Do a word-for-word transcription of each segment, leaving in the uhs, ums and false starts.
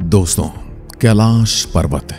दोस्तों, कैलाश पर्वत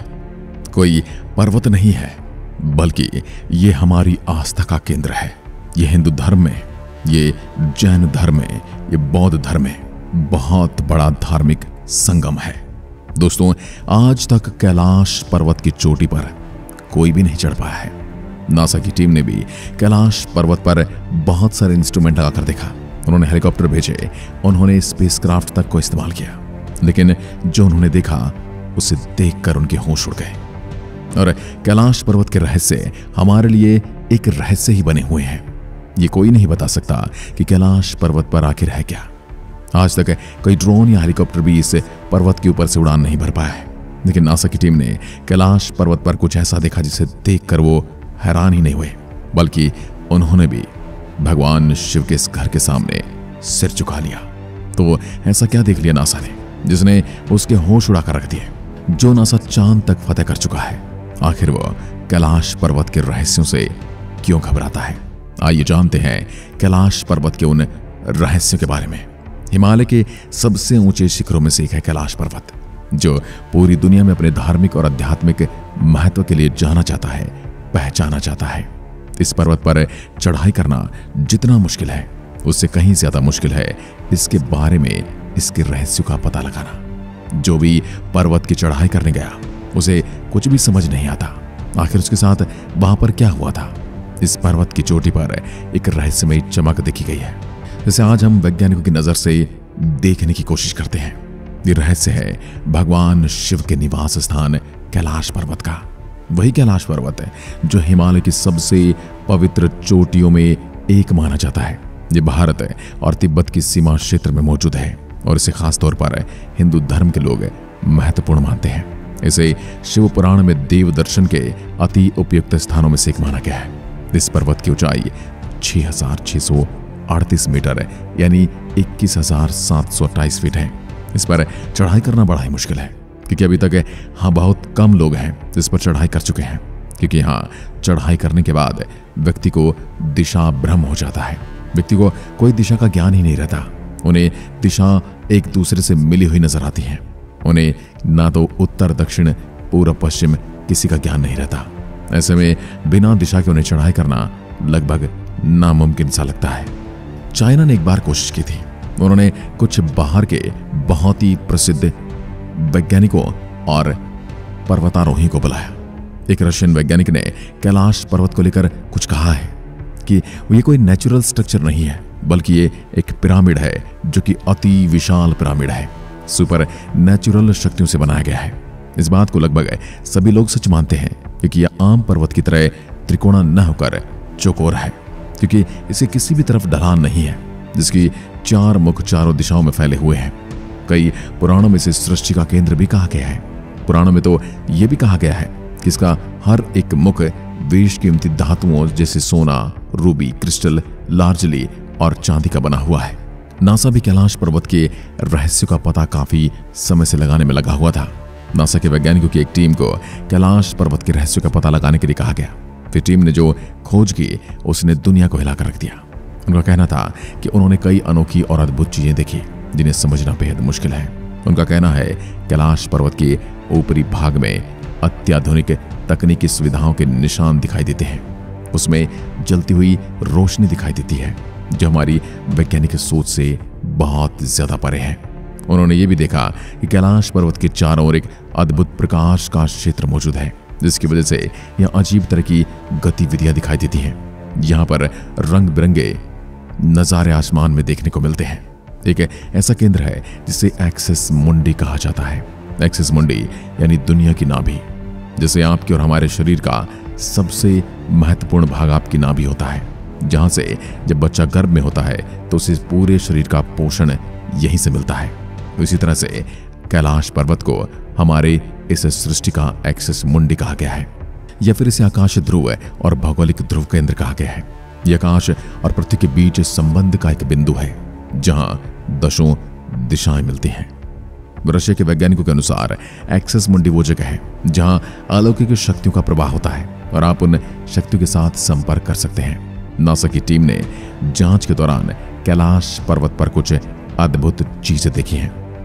कोई पर्वत नहीं है, बल्कि ये हमारी आस्था का केंद्र है। ये हिंदू धर्म में, ये जैन धर्म में, ये बौद्ध धर्म में बहुत बड़ा धार्मिक संगम है। दोस्तों, आज तक कैलाश पर्वत की चोटी पर कोई भी नहीं चढ़ पाया है। नासा की टीम ने भी कैलाश पर्वत पर बहुत सारे इंस्ट्रूमेंट लगाकर देखा। उन्होंने हेलीकॉप्टर भेजे, उन्होंने स्पेसक्राफ्ट तक को इस्तेमाल किया, लेकिन जो उन्होंने देखा उसे देखकर उनके होश उड़ गए। और कैलाश पर्वत के रहस्य हमारे लिए एक रहस्य ही बने हुए हैं। ये कोई नहीं बता सकता कि कैलाश पर्वत पर आखिर है क्या। आज तक कोई ड्रोन या हेलीकॉप्टर भी इस पर्वत के ऊपर से उड़ान नहीं भर पाया है, लेकिन नासा की टीम ने कैलाश पर्वत पर कुछ ऐसा देखा जिसे देखकर वो हैरान ही नहीं हुए, बल्कि उन्होंने भी भगवान शिव के इस घर के सामने सिर झुका लिया। तो ऐसा क्या देख लिया नासा ने जिसने उसके होश उड़ा कर रख दिए। जो नासा चांद तक फतेह कर चुका है, आखिर वो कैलाश पर्वत के रहस्यों से क्यों घबराता है? आइए जानते हैं कैलाश पर्वत के उन रहस्यों के बारे में। हिमालय के सबसे ऊंचे शिखरों में से एक है कैलाश पर्वत, जो पूरी दुनिया में अपने धार्मिक और आध्यात्मिक महत्व के लिए जाना जाता है, पहचाना जाता है। इस पर्वत पर चढ़ाई करना जितना मुश्किल है, उससे कहीं ज्यादा मुश्किल है इसके बारे में, इसके रहस्यों का पता लगाना। जो भी पर्वत की चढ़ाई करने गया उसे कुछ भी समझ नहीं आता आखिर उसके साथ वहां पर क्या हुआ था। इस पर्वत की चोटी पर एक रहस्यमयी चमक देखी गई है, जिसे आज हम वैज्ञानिकों की नजर से देखने की कोशिश करते हैं। ये रहस्य है भगवान शिव के निवास स्थान कैलाश पर्वत का। वही कैलाश पर्वत है जो हिमालय की सबसे पवित्र चोटियों में एक माना जाता है। ये भारत और तिब्बत की सीमा क्षेत्र में मौजूद है और इसे खास तौर पर हिंदू धर्म के लोग महत्वपूर्ण मानते हैं। इसे शिव पुराण में देव दर्शन के अति उपयुक्त स्थानों में से एक माना गया है। इस पर्वत की ऊंचाई छह हजार छह सौ अड़तीस मीटर यानी इक्कीस हजार सात सौ अट्ठाईस फीट है। इस पर चढ़ाई करना बड़ा ही मुश्किल है, क्योंकि अभी तक हाँ बहुत कम लोग हैं इस पर चढ़ाई कर चुके हैं। क्योंकि यहाँ चढ़ाई करने के बाद व्यक्ति को दिशा भ्रम हो जाता है, व्यक्ति को कोई दिशा का ज्ञान ही नहीं रहता। उन्हें दिशा एक दूसरे से मिली हुई नजर आती है। उन्हें ना तो उत्तर दक्षिण पूर्व पश्चिम किसी का ज्ञान नहीं रहता। ऐसे में बिना दिशा के उन्हें चढ़ाई करना लगभग नामुमकिन सा लगता है। चाइना ने एक बार कोशिश की थी। उन्होंने कुछ बाहर के बहुत ही प्रसिद्ध वैज्ञानिकों और पर्वतारोही को बुलाया। एक रशियन वैज्ञानिक ने कैलाश पर्वत को लेकर कुछ कहा है कि ये कोई नेचुरल स्ट्रक्चर नहीं है, बल्कि ये एक पिरामिड है, जो कि अति विशाल पिरामिड है, सुपर नेचुरल शक्तियों से बनाया गया है। इस बात को लगभग सभी लोग सच मानते हैं, क्योंकि यह आम पर्वत की तरह त्रिकोणा न होकर चौकोर है, क्योंकि इसे किसी भी तरफ ढलान नहीं है, जिसकी चार मुख चारों दिशाओं में फैले हुए हैं। कई पुराणों में इसे सृष्टि का केंद्र भी कहा गया है। पुराणों में तो यह भी कहा गया है कि इसका हर एक मुख बेश कीमती धातुओं जैसे सोना, रूबी, क्रिस्टल, लार्जली और चांदी का बना हुआ है। नासा भी कैलाश पर्वत के रहस्यों का पता काफी समय से लगाने में लगा हुआ था। नासा के वैज्ञानिकों की एक टीम को कैलाश पर्वत के रहस्यों का पता लगाने के लिए कहा गया। फिर टीम ने जो खोज की उसने दुनिया को हिलाकर रख दिया। उनका कहना था कि उन्होंने कई अनोखी और अद्भुत चीजें देखी जिन्हें समझना बेहद मुश्किल है। उनका कहना है कैलाश पर्वत के ऊपरी भाग में अत्याधुनिक तकनीकी सुविधाओं के निशान दिखाई देते हैं। उसमें जलती हुई रोशनी दिखाई देती है, जो हमारी वैज्ञानिक सोच से बहुत ज्यादा परे है। उन्होंने ये भी देखा कि कैलाश पर्वत के चारों ओर एक अद्भुत प्रकाश का क्षेत्र मौजूद है, जिसकी वजह से यह अजीब तरह की गतिविधियां दिखाई देती हैं। यहाँ पर रंग बिरंगे नजारे आसमान में देखने को मिलते हैं। एक ऐसा केंद्र है जिसे एक्सिस मुंडी कहा जाता है। एक्सिस मुंडी यानी दुनिया की नाभि। जैसे आपके और हमारे शरीर का सबसे महत्वपूर्ण भाग आपकी नाभि होता है, जहां से जब बच्चा गर्भ में होता है तो उसे पूरे शरीर का पोषण यहीं से मिलता है। इसी तरह से कैलाश पर्वत को हमारे इस सृष्टि का एक्सिस मुंडी कहा गया है, या फिर इसे आकाश ध्रुव और भौगोलिक ध्रुव केंद्र कहा गया है। यह आकाश और पृथ्वी के बीच संबंध का एक बिंदु है, जहां दसों दिशाएं मिलती हैं। रशिया के वैज्ञानिकों के अनुसार एक्सिस मुंडी वो जगह है जहां अलौकिक शक्तियों का प्रवाह होता है और आप उन शक्तियों के साथ संपर्क कर सकते हैं। नासा की टीम ने जांच के दौरान कैलाश पर्वत पर कुछ अद्भुत चीजें देखी हैं।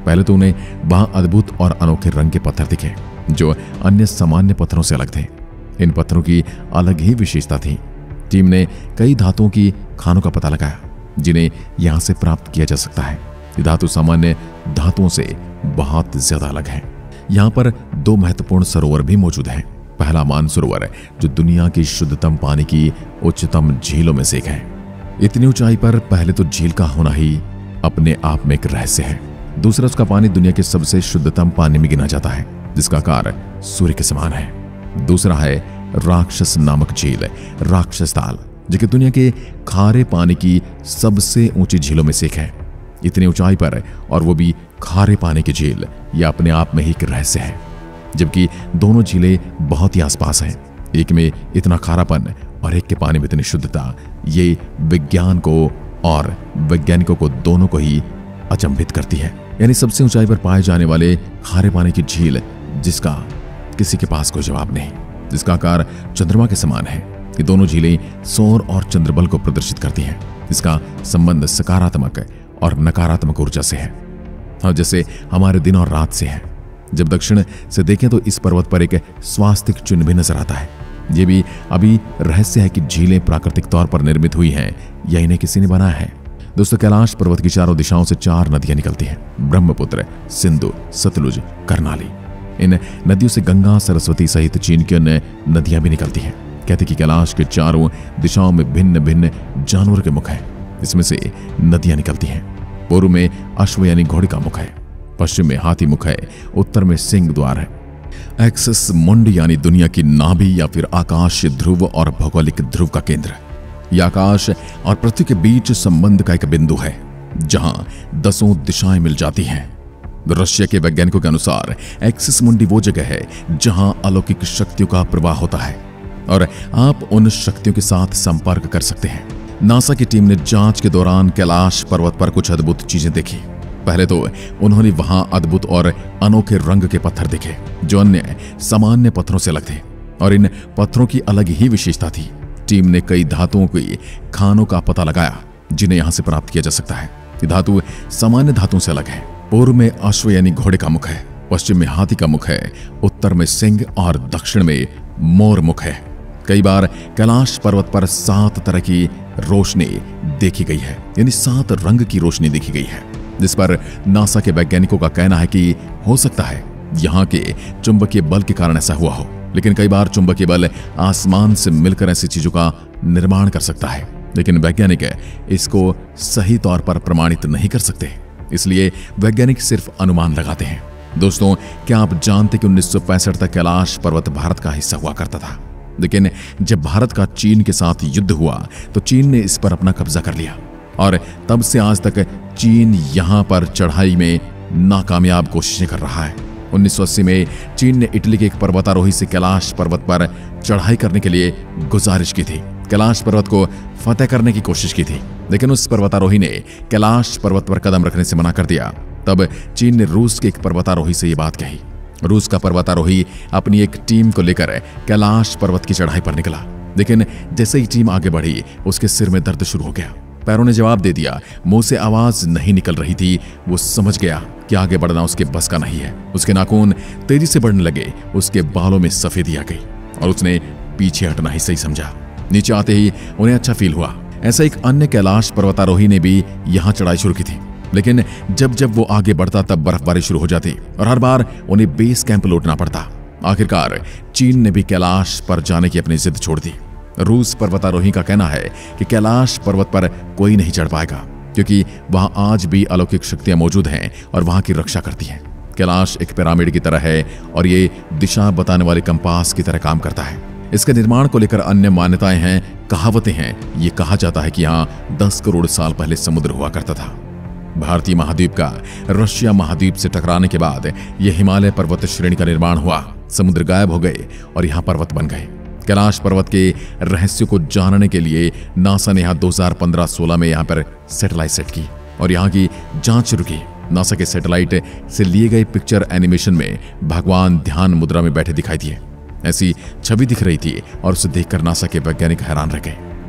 पहले तो उन्हें वहां अद्भुत और अनोखे रंग के पत्थर दिखे जो अन्य सामान्य पत्थरों से अलग थे। इन पत्थरों की अलग ही विशेषता थी। टीम ने कई धातुओं की खानों का पता लगाया जिन्हें यहां से प्राप्त किया जा सकता है। ये धातु सामान्य धातुओं से बहुत ज्यादा अलग है। यहाँ पर दो महत्वपूर्ण सरोवर भी मौजूद हैं। पहला मानसरोवर जो दुनिया की शुद्धतम पानी की उच्चतम झीलों में से एक है। इतनी ऊंचाई पर पहले तो झील का होना ही अपने आप में एक रहस्य है। दूसरा, उसका पानी दुनिया के सबसे शुद्धतम पानी में गिना जाता है जिसका आकार सूर्य के समान है। दूसरा है राक्षस नामक झील, राक्षस ताल, जो कि दुनिया के खारे पानी की सबसे ऊंची झीलों में से एक है। इतनी ऊंचाई पर और वो भी खारे पानी की झील, यह अपने आप में ही एक रहस्य है। जबकि दोनों झीलें बहुत ही आसपास हैं, एक में इतना खारापन और एक के पानी में इतनी शुद्धता, ये विज्ञान को और वैज्ञानिकों को दोनों को ही अचंभित करती है। यानी सबसे ऊंचाई पर पाए जाने वाले खारे पानी की झील जिसका किसी के पास कोई जवाब नहीं, जिसका आकार चंद्रमा के समान है। ये दोनों झीलें सौर और चंद्रबल को प्रदर्शित करती हैं। इसका संबंध सकारात्मक और नकारात्मक ऊर्जा से है, और जैसे हमारे दिन और रात से है। जब दक्षिण से देखें तो इस पर्वत पर एक स्वास्तिक चिन्ह भी नजर आता है। यह भी अभी रहस्य है कि झीलें प्राकृतिक तौर पर निर्मित हुई हैं या इन्हें किसी ने बनाया है। दोस्तों, कैलाश पर्वत की चारों दिशाओं से चार नदियां निकलती हैं, ब्रह्मपुत्र, सिंधु, सतलुज, कर्नाली। इन नदियों से गंगा, सरस्वती सहित चीन की अन्य नदियां भी निकलती हैं। कहते कि कैलाश के चारों दिशाओं में भिन्न भिन्न जानवर के मुख हैं, इसमें से नदियां निकलती हैं। पूर्व में अश्व यानी घोड़े का मुख है, पश्चिम में हाथी मुख है, उत्तर में सिंह द्वार है। एक्सिस मुंडी यानी दुनिया की नाभि या फिर आकाश ध्रुव और भौगोलिक ध्रुव का केंद्र। यह आकाश और पृथ्वी के बीच संबंध का एक बिंदु है जहां दसों दिशाएं मिल जाती हैं। रशिया के वैज्ञानिकों के अनुसार एक्सिस मुंडी वो जगह है जहां अलौकिक शक्तियों का प्रवाह होता है और आप उन शक्तियों के साथ संपर्क कर सकते हैं। नासा की टीम ने जांच के दौरान कैलाश पर्वत पर कुछ अद्भुत चीजें देखी। पहले तो उन्होंने वहां अद्भुत और अनोखे रंग के पत्थर देखे जो अन्य सामान्य पत्थरों से अलग थे, और इन पत्थरों की अलग ही विशेषता थी। टीम ने कई धातुओं की खानों का पता लगाया जिन्हें यहां से प्राप्त किया जा सकता है। ये धातु सामान्य धातुओं से अलग है। पूर्व में अश्व यानी घोड़े का मुख है, पश्चिम में हाथी का मुख है, उत्तर में सिंह और दक्षिण में मोर मुख है। कई बार कैलाश पर्वत पर सात तरह की रोशनी देखी गई है, यानी सात रंग की रोशनी देखी गई है, जिस पर नासा के वैज्ञानिकों का कहना है कि हो सकता है यहाँ के चुंबकीय बल के कारण ऐसा हुआ हो। लेकिन कई बार चुंबकीय बल आसमान से मिलकर ऐसी चीजों का निर्माण कर सकता है, लेकिन वैज्ञानिक इसको सही तौर पर प्रमाणित नहीं कर सकते, इसलिए वैज्ञानिक सिर्फ अनुमान लगाते हैं। दोस्तों, क्या आप जानते कि उन्नीस सौ पैंसठ तक कैलाश पर्वत भारत का हिस्सा हुआ करता था, लेकिन जब भारत का चीन के साथ युद्ध हुआ तो चीन ने इस पर अपना कब्जा कर लिया और तब से आज तक चीन यहां पर चढ़ाई में नाकामयाब कोशिशें कर रहा है। उन्नीस सौ अस्सी में चीन ने इटली के एक पर्वतारोही से कैलाश पर्वत पर चढ़ाई करने के लिए गुजारिश की थी, कैलाश पर्वत को फतेह करने की कोशिश की थी, लेकिन उस पर्वतारोही ने कैलाश पर्वत पर कदम रखने से मना कर दिया। तब चीन ने रूस के एक पर्वतारोही से ये बात कही। रूस का पर्वतारोही अपनी एक टीम को लेकर कैलाश पर्वत की चढ़ाई पर निकला, लेकिन जैसे ही टीम आगे बढ़ी उसके सिर में दर्द शुरू हो गया। पैरों ने जवाब दे दिया, मुंह से आवाज नहीं निकल रही थी। वो समझ गया कि आगे बढ़ना उसके बस का नहीं है। उसके नाखून तेजी से बढ़ने लगे, उसके बालों में सफेदी आ गई और उसने पीछे हटना ही सही समझा। नीचे आते ही उन्हें अच्छा फील हुआ। ऐसा एक अन्य कैलाश पर्वतारोही ने भी यहाँ चढ़ाई शुरू की थी, लेकिन जब जब वो आगे बढ़ता तब बर्फबारी शुरू हो जाती और हर बार उन्हें बेस कैंप लौटना पड़ता। आखिरकार चीन ने भी कैलाश पर जाने की अपनी जिद छोड़ दी। रूस पर्वतारोही का कहना है कि कैलाश पर्वत पर कोई नहीं चढ़ पाएगा क्योंकि वहां आज भी अलौकिक शक्तियां मौजूद हैं और वहां की रक्षा करती हैं। कैलाश एक पिरामिड की तरह है और ये दिशा बताने वाले कंपास की तरह काम करता है। इसके निर्माण को लेकर अन्य मान्यताएं हैं, कहावतें हैं। ये कहा जाता है कि यहाँ दस करोड़ साल पहले समुद्र हुआ करता था। भारतीय महाद्वीप का रशिया महाद्वीप से टकराने के बाद यह हिमालय पर्वत श्रेणी का निर्माण हुआ। समुद्र गायब हो गए और यहाँ पर्वत बन गए। कैलाश पर्वत के रहस्यों को जानने के लिए नासा ने यहाँ दो हज़ार पंद्रह सोलह में यहाँ पर सैटेलाइट सेट की और यहाँ की जांच शुरू की। नासा के सैटेलाइट से लिए गए पिक्चर एनिमेशन में भगवान ध्यान मुद्रा में बैठे दिखाई दिए। ऐसी छवि दिख रही थी और उसे देखकर नासा के वैज्ञानिक हैरान रह गए।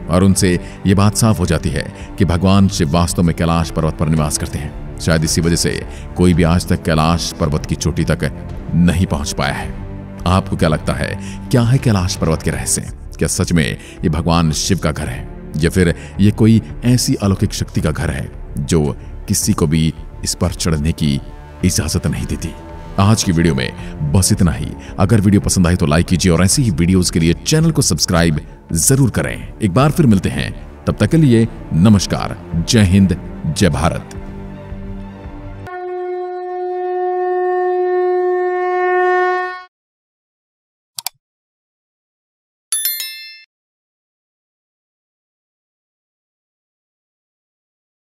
और उनसे ये बात साफ हो जाती है कि भगवान शिव वास्तव में कैलाश पर्वत पर निवास करते हैं। शायद इसी वजह से कोई भी आज तक कैलाश पर्वत की चोटी तक नहीं पहुंच पाया है। आपको क्या लगता है, क्या है कैलाश पर्वत के रहस्य? क्या सच में ये भगवान शिव का घर है, या फिर ये कोई ऐसी अलौकिक शक्ति का घर है जो किसी को भी इस पर चढ़ने की इजाजत नहीं देती? आज की वीडियो में बस इतना ही। अगर वीडियो पसंद आई तो लाइक कीजिए और ऐसी ही वीडियोस के लिए चैनल को सब्सक्राइब जरूर करें। एक बार फिर मिलते हैं, तब तक के लिए नमस्कार, जय हिंद, जय भारत।